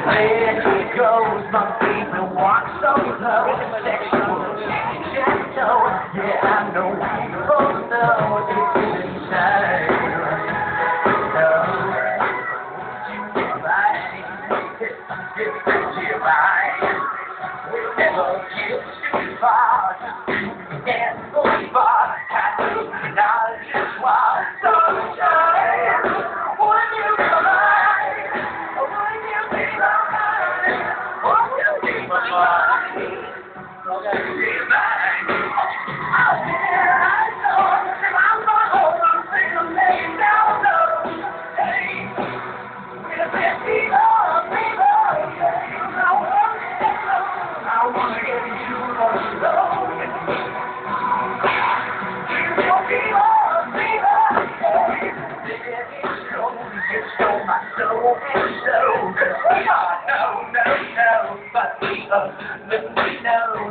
There he goes, my baby walks so slow, sexual, gentle. Yeah, I know we both know it's inside. No, you right, you're right. We'll never get too far, can't go far. I do not just want sunshine. Would you be mine? Would you be mine? Would you be mine? Be mine. Oh, yeah, I know. If I'm not home, I'm single, lay down low. Hey, we're people, yeah. I wanna get you alone. You stole my soul and soul. No, no, no, but we know.